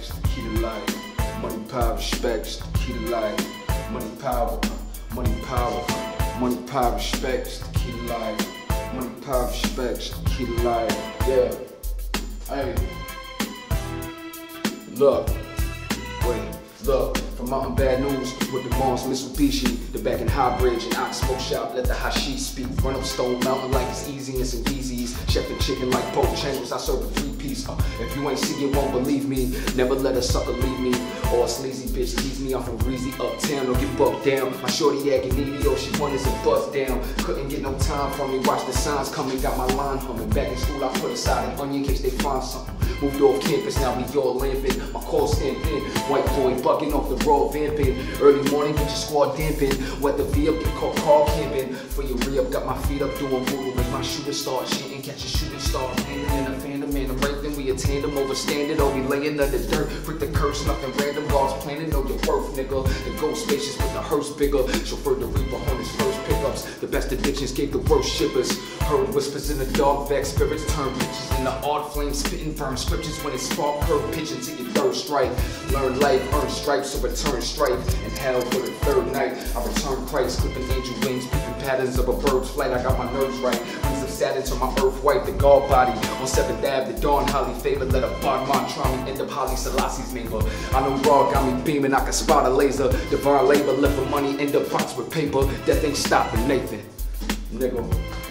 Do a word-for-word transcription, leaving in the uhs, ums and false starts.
it's the key to life. Money, power, respect, it's the key to life. Money, power, money, power, money, power, respect, it's the key to life. Money, power, respect, it's the key to life. Yeah. Hey. Look. Wait. Look. From Mountain Bad News with the Mons Mitsubishi, the back in High Bridge and Ox Smoke Shop, let the hashish speak. Run up Stone Mountain like it's easy and some Yeezys. Chef and chicken like both channels, I serve a three piece. Uh, if you ain't see it, won't believe me. Never let a sucker leave me. Or a sleazy bitch tease me. I'm from greasy uptown, don't get bucked down. My shorty acting needy, oh she wanted some bust down. Couldn't get no time from me, watch the signs coming, got my line humming. Back in school, I put aside an onion in case they find something. Moved off campus, now we all lamping. My call stamped in, white boy bucking off the raw vamping. Early morning, get your squad damping. Wet the V up, get caught car camping. For your re-up, got my feet up doing voodoo. Make my shooter start shooting, catch a shooting star. Landing in a phantom, man, I'm right then we a tandem. Overstand it, or we laying under dirt. Break the curse, nothing random. God's planning, know your worth, nigga. The ghost spacious with the hearse bigger. Chauffeur the reaper on his first pickups. The best addictions gave the worst shippers. Heard whispers in the dark, vex spirits turn bitches in the art flame, spitting firm scriptures when it spark curve pitch into your third strike. Learn life, earn stripes, so return strife. And hell for the third night, I return Christ, clipping angel wings, peeping patterns of a bird's flight. I got my nerves right. Wings of Saturn to my earth white, the guard body. On seventh Avenue, the dawn highly favored. Let a bondman try me, end up Holly Selassie's mingle. I know raw got me beaming, I can spot a laser. Divine labor, live for money, end up box with paper. Death ain't stopping Nathan, nigga.